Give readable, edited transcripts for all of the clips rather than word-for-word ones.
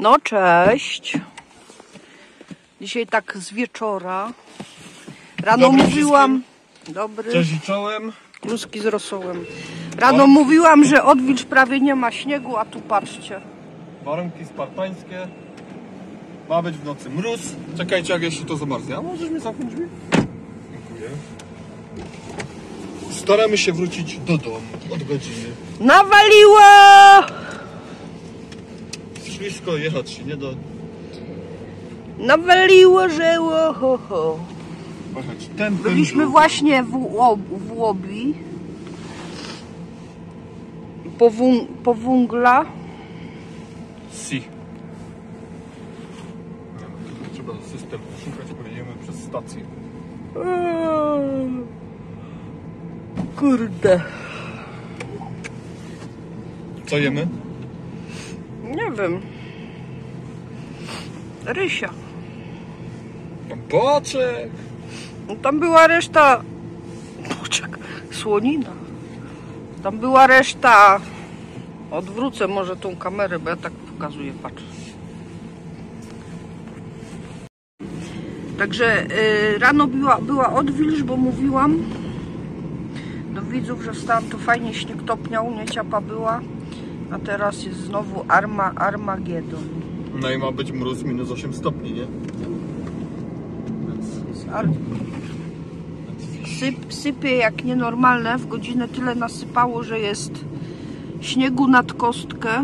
No cześć. Dzisiaj tak z wieczora. Rano Dobry mówiłam... Dobry. Cześć i czołem. Kluski z rosołem. Rano mówiłam, że odwilż prawie nie ma śniegu, a tu patrzcie. Warunki spartańskie. Ma być w nocy mróz. Czekajcie, jak jeszcze to zamarznie. A możesz mi zamknąć drzwi? Dziękuję. Staramy się wrócić do domu od godziny. Nawaliło! Ślisko, jechać się nie da. Nawaliło, że ho, ho. Jechać ten Byliśmy właśnie w Łobi. Po wungla. Si. Trzeba system szukać, pojedziemy przez stację. Kurde. Co jemy? Nie wiem. Rysia. Boczek. No tam była reszta... Boczek. Słonina. Tam była reszta... Odwrócę może tą kamerę, bo ja tak pokazuję, patrz. Także rano była odwilż, bo mówiłam do widzów, że stałam, to fajnie śnieg topniał, nie ciapa była. A teraz jest znowu Armagedon. No i ma być mróz minus 8 stopni, nie? Sypie jak nienormalne, w godzinę tyle nasypało, że jest śniegu nad kostkę.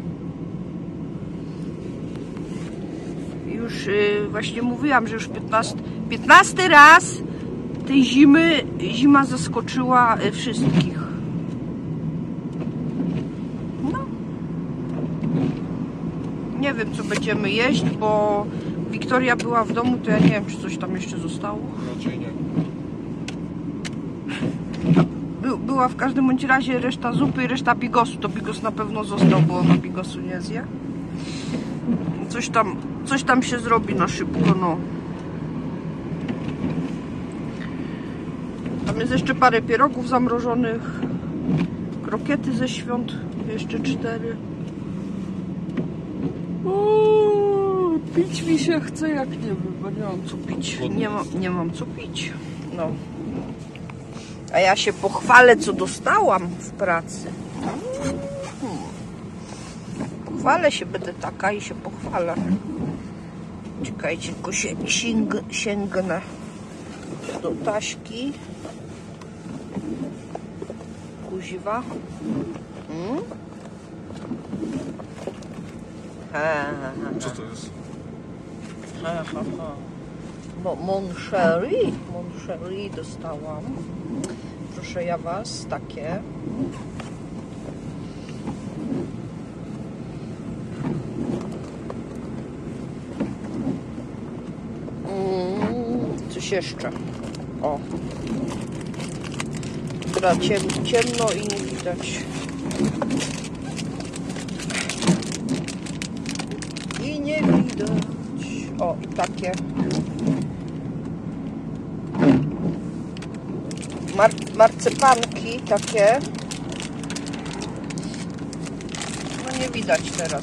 Już właśnie mówiłam, że już 15 raz tej zima zaskoczyła wszystkich. No. Nie wiem, co będziemy jeść, bo Wiktoria była w domu, to ja nie wiem, czy coś tam jeszcze zostało. Raczej nie. Była w każdym bądź razie reszta zupy i reszta bigosu. To bigos na pewno został, bo ona bigosu nie zje. Coś tam się zrobi na szybko, no. Tam jest jeszcze parę pierogów zamrożonych. Krokiety ze świąt. Jeszcze 4. Pić mi się chce jak nie wiem, bo nie mam co pić. Nie mam co pić. No. A ja się pochwalę, co dostałam w pracy. Pochwalę się, będę taka i się pochwalę. Czekajcie, tylko się sięgnę do taśki. Kuziwa. Co to jest? Mon Chéri dostałam. Proszę ja was, takie. Coś jeszcze. O. Dobra, ciemno i nie widać. I nie widać. O, i takie. Marcepanki takie. No nie widać teraz.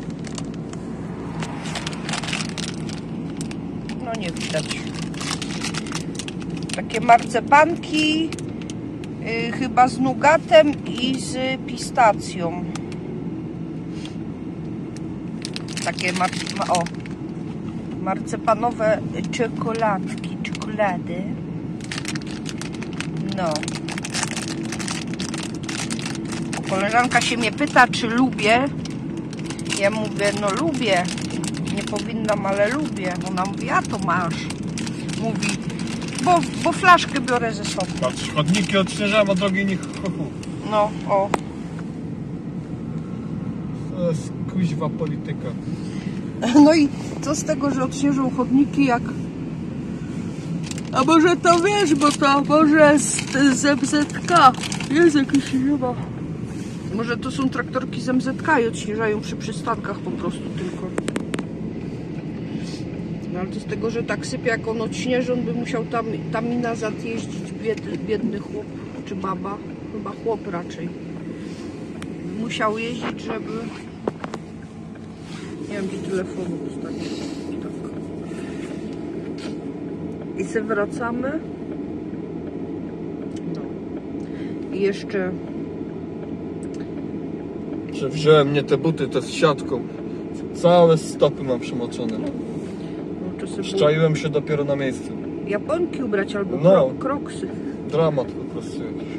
No nie widać. Takie marcepanki chyba z nugatem i z pistacją. Takie marcepanowe czekolady. No. Koleżanka się mnie pyta, czy lubię. Ja mówię, no lubię. Nie powinnam, ale lubię. Ona mówi, a to masz. Mówi, bo flaszkę biorę ze sobą. Patrz, chodniki odśnieżam, a drogi nie chochu. No, o. To jest kuźwa polityka. No i co z tego, że odśnieżą chodniki, jak... A może to wiesz, bo to może z MZK. Jest jakiś chyba. Może to są traktorki z MZK i odśnieżają przy przystankach po prostu tylko. No ale to z tego, że tak sypie, jak on odśnieży, on by musiał tam i nazad jeździć, biedny chłop czy baba. Chyba chłop raczej. Musiał jeździć, żeby... Nie zapomniałem ci telefonu postawić. Tak. I se wracamy. No. I jeszcze... Że wziąłem nie te buty, te z siatką. Całe stopy mam przemoczone. Szczaiłem się dopiero na miejscu. Japonki ubrać albo kroksy. Dramat po prostu jakiś.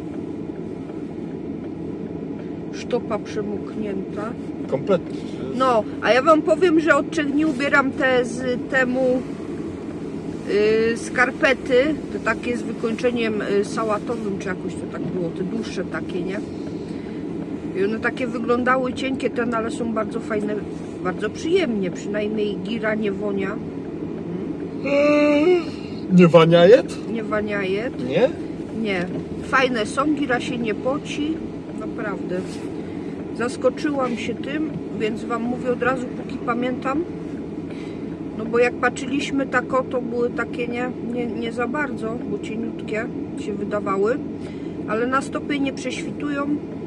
Sztopa przemoknięta. Kompletnie. No, a ja wam powiem, że od 3 dni ubieram te z temu skarpety, te takie z wykończeniem sałatowym, czy jakoś to tak było, te dłuższe takie, nie? I one takie wyglądały cienkie, ten, ale są bardzo fajne, bardzo przyjemnie, przynajmniej gira nie wonia. Nie waniajet? Nie waniajet. Nie? Nie. Fajne są, gira się nie poci, naprawdę. Zaskoczyłam się tym, więc wam mówię od razu, póki pamiętam. No bo jak patrzyliśmy tak o, to były takie nie za bardzo, bo cieniutkie się wydawały, ale na stopie nie prześwitują.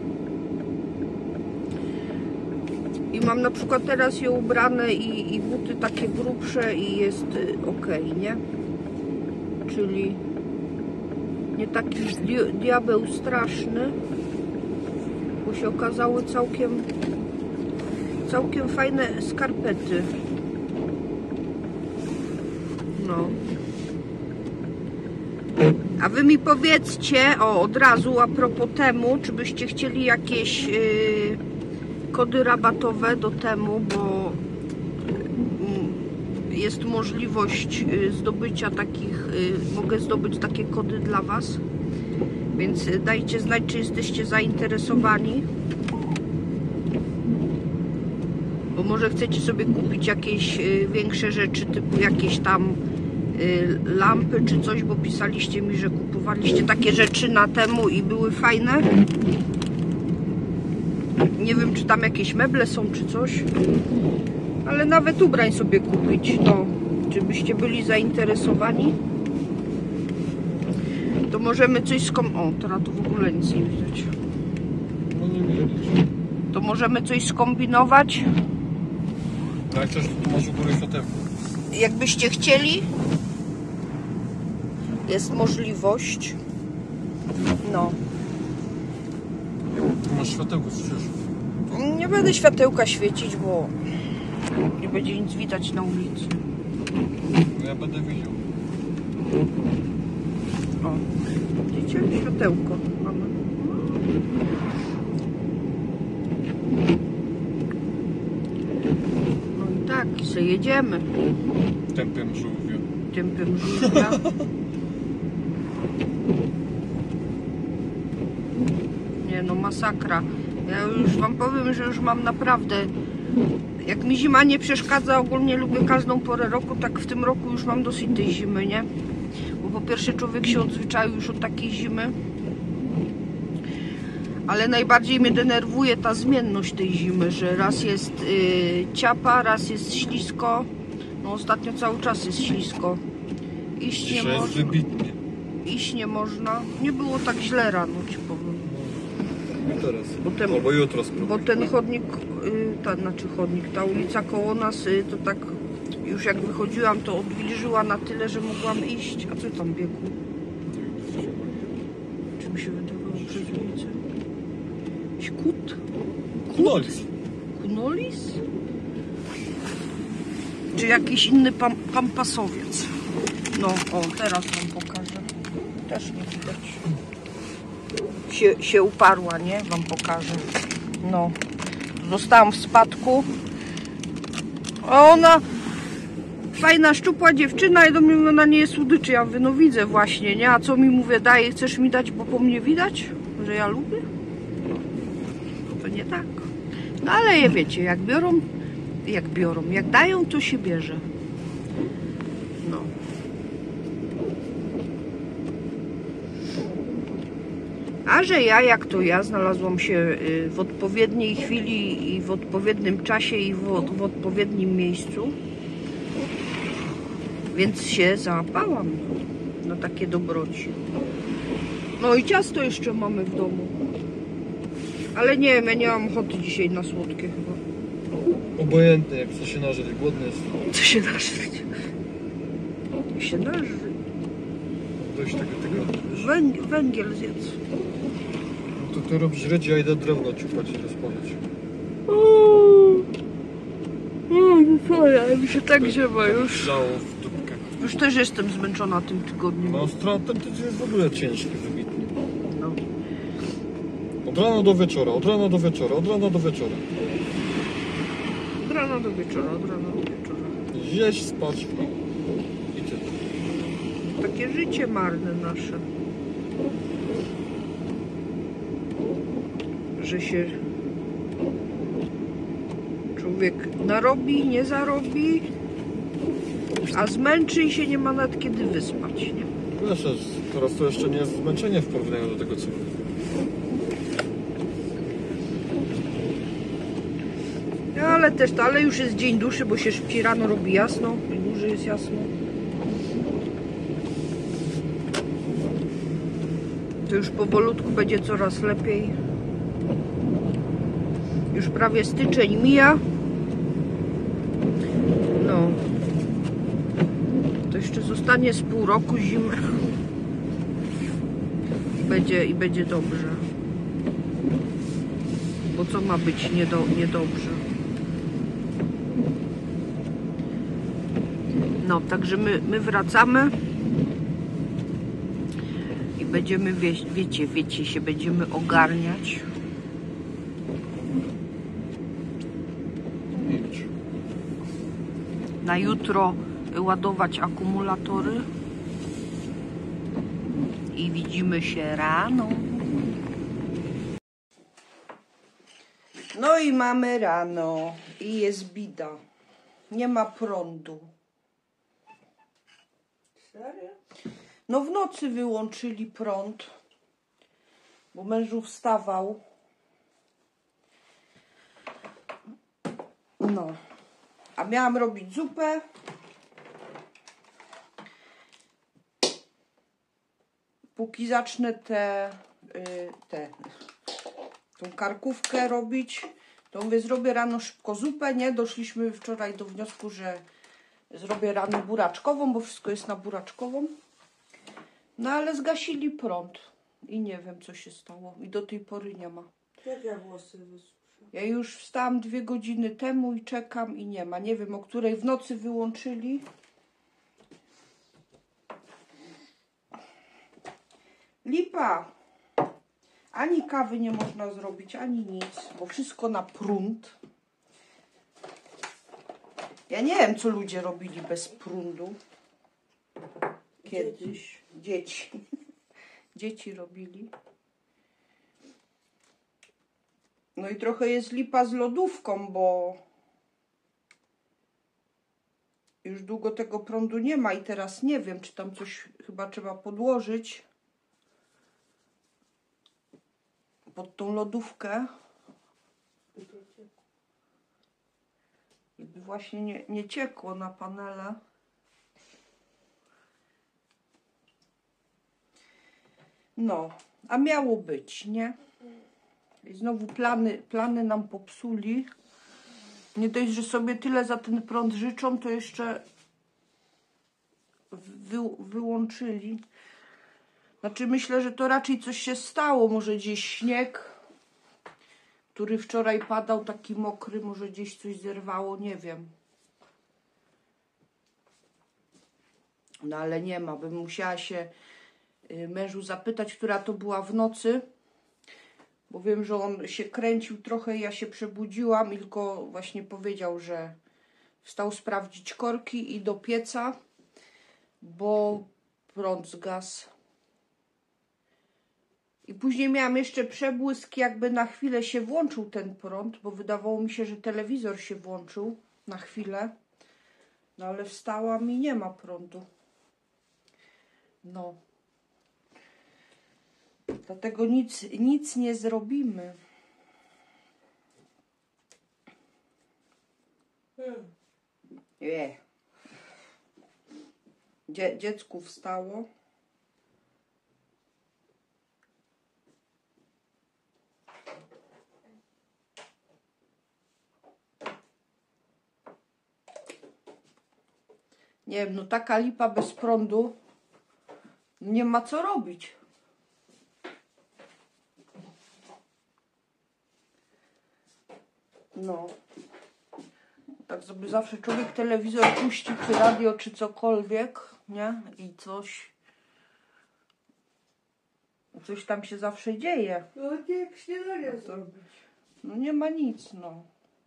I mam na przykład teraz je ubrane i buty takie grubsze i jest ok, nie? Czyli nie taki diabeł straszny, bo się okazały całkiem fajne skarpety. No. A wy mi powiedzcie, od razu a propos temu, czy byście chcieli jakieś kody rabatowe do temu, bo jest możliwość zdobycia takich, mogę zdobyć takie kody dla was, więc dajcie znać, czy jesteście zainteresowani, bo może chcecie sobie kupić jakieś większe rzeczy, typu jakieś tam lampy czy coś, bo pisaliście mi, że kupowaliście takie rzeczy na temu i były fajne. Nie wiem, czy tam jakieś meble są, czy coś. Ale nawet ubrań sobie kupić, to czy byście byli zainteresowani, to możemy coś O, teraz tu w ogóle nic nie widać. No nie widzieliście. To możemy coś skombinować. No jak chcesz, to masz u góry światełko. Jakbyście chcieli, jest możliwość. No. Tu masz światełko, słyszysz? Nie będę światełka świecić, bo nie będzie nic widać na ulicy. No ja będę widział. O, widzicie? Światełko mamy. No i tak, i sobie jedziemy. Tempem żółwia. Tempem żółwia. Nie no, masakra. Ja już wam powiem, że już mam naprawdę... Jak mi zima nie przeszkadza, ogólnie lubię każdą porę roku, tak w tym roku już mam dosyć tej zimy, nie? Bo po pierwsze człowiek się odzwyczaił już od takiej zimy. Ale najbardziej mnie denerwuje ta zmienność tej zimy, że raz jest ciapa, raz jest ślisko. No ostatnio cały czas jest ślisko. Iść nie można. Wybitnie. Iść nie można. Nie było tak źle rano, ci powiem. Teraz. Albo jutro spróbuj. Bo ten chodnik, ta ulica koło nas, to tak już jak wychodziłam, to odwilżyła na tyle, że mogłam iść. A co tam biegło? Czy mi się wydawało przez ulicę? Jakiś kut? Kunolis. Kunolis? Czy jakiś inny pampasowiec? No, o, teraz wam pokażę. Też nie widać. Się uparła, nie? Wam pokażę. No. Zostałam w spadku. A ona... Fajna, szczupła dziewczyna i do mnie ona nie jest słodyczy. Ja mówię, no widzę właśnie, nie? A co mi mówię, daje, chcesz mi dać, bo po mnie widać? Że ja lubię? No to nie tak. No ale wiecie, jak dają, to się bierze. No. A że ja, jak to ja, znalazłam się w odpowiedniej chwili i w odpowiednim czasie i w odpowiednim miejscu, więc się załapałam na takie dobroci. No i ciasto jeszcze mamy w domu. Ale nie wiem, ja nie mam ochoty dzisiaj na słodkie chyba. Obojętny, jak chce się nażyć, głodny jest. Co się nażyć? Się nażyć. Dość tego tygodnia. Węgiel zjedz. No to ty robisz rydzi, a idę drewno ciupać i rozpalać. Co ja, mi się tak ziewa już. Żało w dupkę. Już też jestem zmęczona tym tygodniem. No, ten tydzień jest w ogóle ciężki, wybitny. No. Od rana do wieczora, od rana do wieczora, od rana do wieczora. Od rana do wieczora, od rana do wieczora. Jeść, spać i tyle. Takie życie marne nasze. Że się człowiek narobi, nie zarobi, a zmęczy i się nie ma nad kiedy wyspać, nie? Wiesz, teraz to jeszcze nie jest zmęczenie w porównaniu do tego, co było. No, ale też to, ale już jest dzień dłuższy, bo się szybciej rano robi jasno i dłużej jest jasno. To już powolutku będzie coraz lepiej. Już prawie styczeń mija. No. To jeszcze zostanie z pół roku zimy. I będzie dobrze. Bo co ma być niedobrze? No, także my wracamy. I będziemy, wiecie, się będziemy ogarniać. Milcz. Na jutro ładować akumulatory. I widzimy się rano. No i mamy rano. I jest bida. Nie ma prądu. Serio? No w nocy wyłączyli prąd. Bo mężu wstawał. No. A miałam robić zupę. Póki zacznę tą karkówkę robić, to mówię, zrobię rano szybko zupę, nie? Doszliśmy wczoraj do wniosku, że zrobię rano buraczkową, bo wszystko jest na buraczkową. No ale zgasili prąd i nie wiem, co się stało. I do tej pory nie ma. Jak ja włosy wysuszę? Ja już wstałam 2 godziny temu i czekam i nie ma. Nie wiem, o której w nocy wyłączyli. Lipa. Ani kawy nie można zrobić, ani nic, bo wszystko na prąd. Ja nie wiem, co ludzie robili bez prądu. Kiedyś. Dzieci. Dzieci robili. No i trochę jest lipa z lodówką, bo już długo tego prądu nie ma i teraz nie wiem, czy tam coś chyba trzeba podłożyć pod tą lodówkę. Żeby właśnie nie ciekło na panele. No, a miało być, nie? I znowu plany nam popsuli. Nie dość, że sobie tyle za ten prąd życzą, to jeszcze wyłączyli. Znaczy myślę, że to raczej coś się stało. Może gdzieś śnieg, który wczoraj padał, taki mokry, może gdzieś coś zerwało, nie wiem. No ale nie ma, bym musiała się mężu zapytać, która to była w nocy. Bo wiem, że on się kręcił trochę, ja się przebudziłam i tylko właśnie powiedział, że wstał sprawdzić korki i do pieca, bo prąd zgasł. I później miałam jeszcze przebłysk, jakby na chwilę się włączył ten prąd, bo wydawało mi się, że telewizor się włączył na chwilę. No ale wstałam i nie ma prądu. No. Dlatego nic nie zrobimy. Nie. Dziecku wstało. Nie wiem, no taka lipa bez prądu. Nie ma co robić. No. Tak sobie zawsze człowiek telewizor puści, czy radio, czy cokolwiek, nie? I coś tam się zawsze dzieje. No nie, śniadanie zrobić. No nie ma nic, no.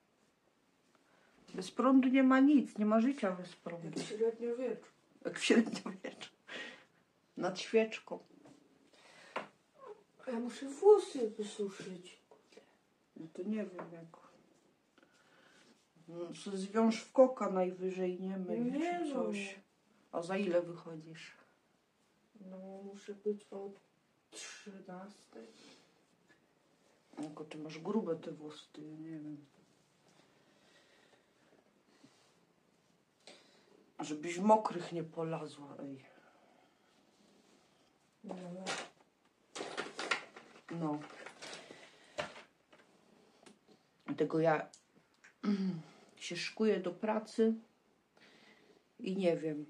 Bez prądu nie ma nic, nie ma życia bez prądu. Jak w średniowieczu. Jak w średniowieczu. Nad świeczką. Ja muszę włosy wysuszyć. No to nie wiem jak. No, zwiąż w koka najwyżej, nie myj, Nie czy coś. A za ile wychodzisz? No muszę być o 13. Tylko ty masz grube te włosy, ja nie wiem. Żebyś mokrych nie polazła, ej. No. Dlatego ja się szykuję do pracy i nie wiem,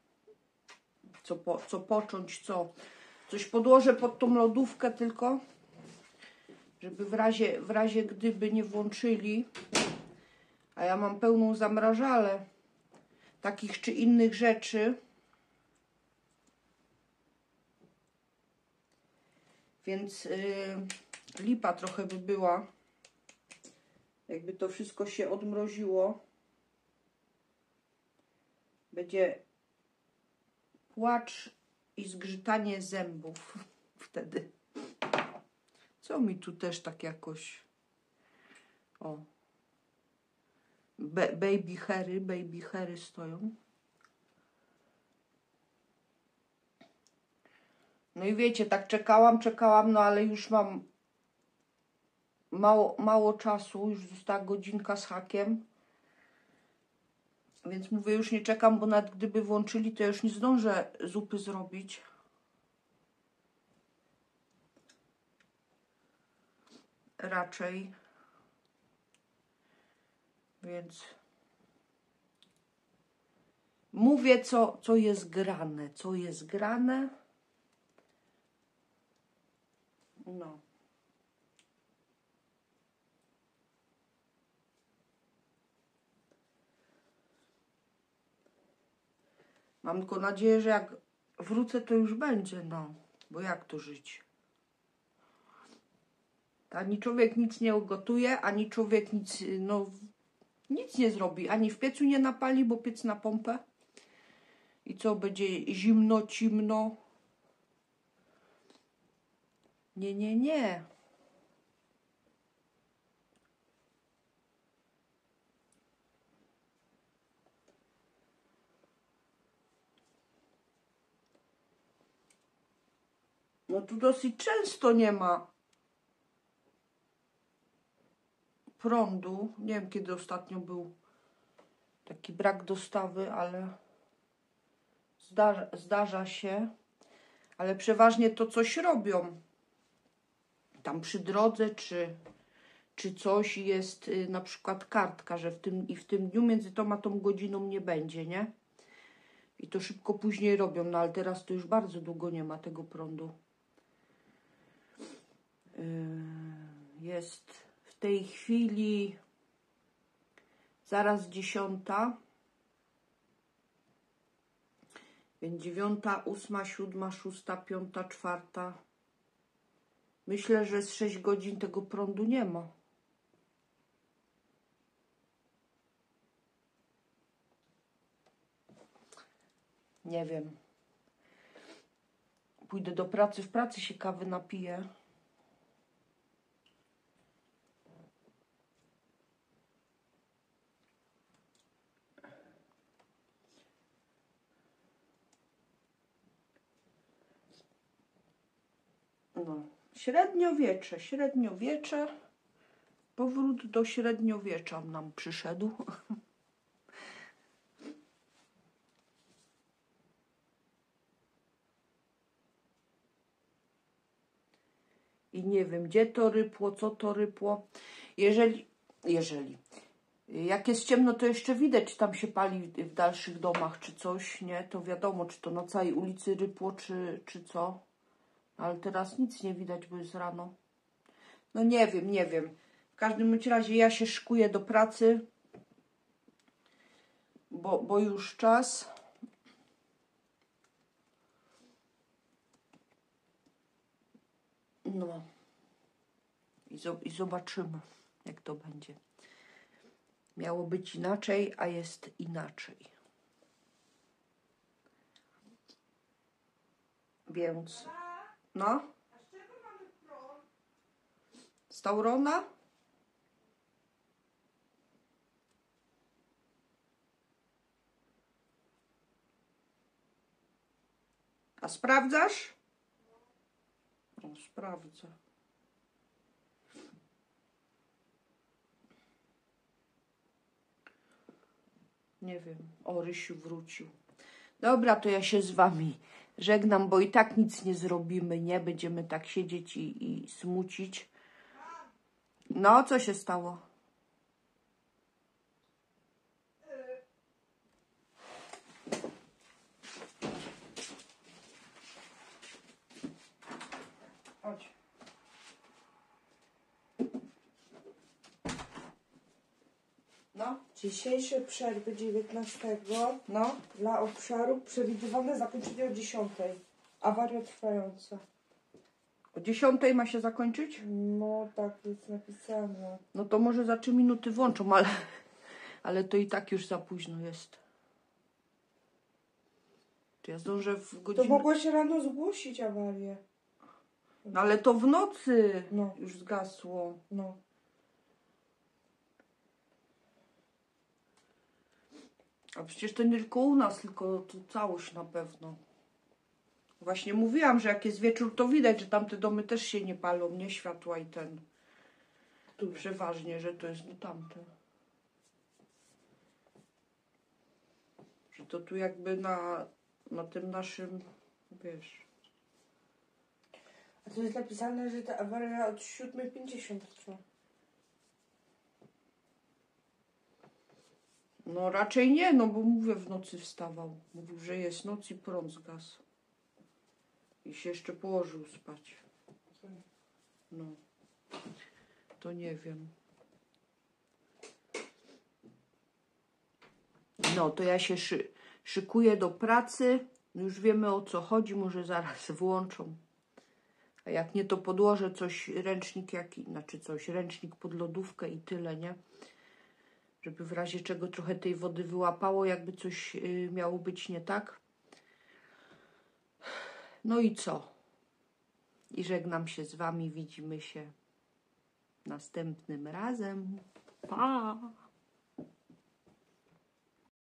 co począć, coś podłożę pod tą lodówkę tylko, żeby w razie gdyby nie włączyli, a ja mam pełną zamrażalę takich czy innych rzeczy, więc lipa trochę by była, jakby to wszystko się odmroziło. Będzie płacz i zgrzytanie zębów wtedy. Co mi tu też tak jakoś... O. Baby hairy stoją. No i wiecie, tak czekałam, no ale już mam mało czasu, już została godzinka z hakiem. Więc mówię, już nie czekam, bo nawet gdyby włączyli, to ja już nie zdążę zupy zrobić. Raczej. Więc mówię, co jest grane. Co jest grane. No. Mam tylko nadzieję, że jak wrócę, to już będzie, no. Bo jak to żyć? Ani człowiek nic nie ugotuje, ani człowiek nic nie zrobi. Ani w piecu nie napali, bo piec na pompę. I co, będzie zimno, cimno? Nie. No tu dosyć często nie ma prądu. Nie wiem, kiedy ostatnio był taki brak dostawy, ale zdarza się. Ale przeważnie to coś robią. Tam przy drodze, czy coś jest na przykład kartka, że w tym dniu między tą a tą godziną nie będzie, nie? I to szybko później robią, no ale teraz to już bardzo długo nie ma tego prądu. Jest w tej chwili zaraz 10. Więc 9, 8, 7, 6, 5, 4. Myślę, że z 6 godzin tego prądu nie ma. Nie wiem. Pójdę do pracy, w pracy się kawy napiję. No. Średniowiecze. Powrót do średniowiecza nam przyszedł. I nie wiem, gdzie to rypło, co to rypło. Jeżeli Jak jest ciemno, to jeszcze widać, czy tam się pali w dalszych domach, czy coś, nie? To wiadomo, czy to na całej ulicy rypło, czy co. Ale teraz nic nie widać, bo jest rano. No nie wiem, nie wiem. W każdym bądź razie ja się szykuję do pracy, bo już czas. No. I zobaczymy, jak to będzie. Miało być inaczej, a jest inaczej. Więc, no. Z Taurona? A sprawdzasz? No, sprawdzę. Nie wiem. O, Rysiu wrócił. Dobra, to ja się z wami żegnam, bo i tak nic nie zrobimy, nie? Będziemy tak siedzieć i smucić. No, co się stało? Chodź. No, Dzisiejsze przerwy 19 no. dla obszaru przewidywane zakończenie o 10. Awaria trwająca. O 10 ma się zakończyć? No tak jest napisane. No to może za 3 minuty włączą, ale to i tak już za późno jest. Czy ja zdążę w To godzinę... mogłaś rano zgłosić awarię. No ale to w nocy No. już zgasło. No. A przecież to nie tylko u nas, tylko to całość na pewno. Właśnie mówiłam, że jak jest wieczór, to widać, że tamte domy też się nie palą, nie? Światła i ten. Tu przeważnie, że to jest no tamte. Że to tu jakby na tym naszym, wiesz... A tu jest napisane, że ta awaria od 7:50 trwa. No raczej nie, no bo mówię, w nocy wstawał. Mówił, że jest noc i prąd zgasł. I się jeszcze położył spać. No. To nie wiem. No, to ja się szykuję do pracy. Już wiemy, o co chodzi. Może zaraz włączą. A jak nie, to podłożę coś, ręcznik ręcznik pod lodówkę i tyle, nie? Żeby w razie czego trochę tej wody wyłapało, jakby coś miało być nie tak. No i co? I żegnam się z wami. Widzimy się następnym razem. Pa!